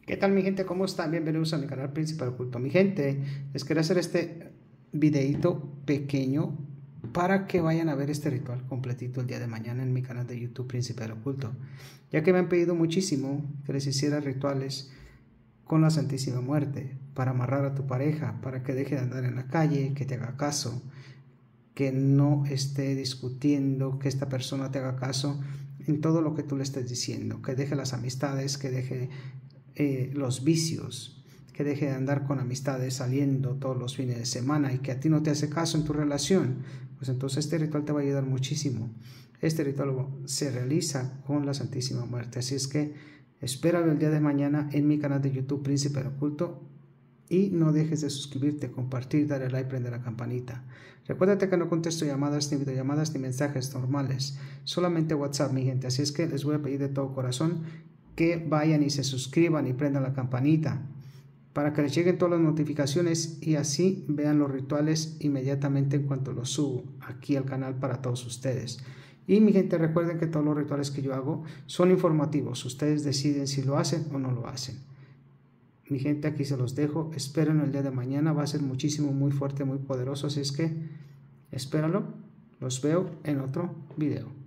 ¿Qué tal mi gente? ¿Cómo están? Bienvenidos a mi canal Príncipe Oculto. Mi gente, les quiero hacer este videito pequeño para que vayan a ver este ritual completito el día de mañana en mi canal de YouTube Príncipe Oculto, ya que me han pedido muchísimo que les hiciera rituales con la Santísima Muerte para amarrar a tu pareja, para que deje de andar en la calle, que te haga caso, que no esté discutiendo, que esta persona te haga caso en todo lo que tú le estés diciendo, que deje las amistades, que deje los vicios, que deje de andar con amistades saliendo todos los fines de semana y que a ti no te hace caso en tu relación. Pues entonces este ritual te va a ayudar muchísimo. Este ritual se realiza con la Santísima Muerte, así es que espéralo el día de mañana en mi canal de YouTube Príncipe Oculto. Y no dejes de suscribirte, compartir, darle like, prender la campanita. Recuérdate que no contesto llamadas, ni videollamadas, ni mensajes normales. Solamente WhatsApp, mi gente. Así es que les voy a pedir de todo corazón que vayan y se suscriban y prendan la campanita para que les lleguen todas las notificaciones y así vean los rituales inmediatamente en cuanto los subo aquí al canal para todos ustedes. Y mi gente, recuerden que todos los rituales que yo hago son informativos. Ustedes deciden si lo hacen o no lo hacen. Mi gente, aquí se los dejo. Espérenlo el día de mañana. Va a ser muchísimo, muy fuerte, muy poderoso. Así es que espéralo. Los veo en otro video.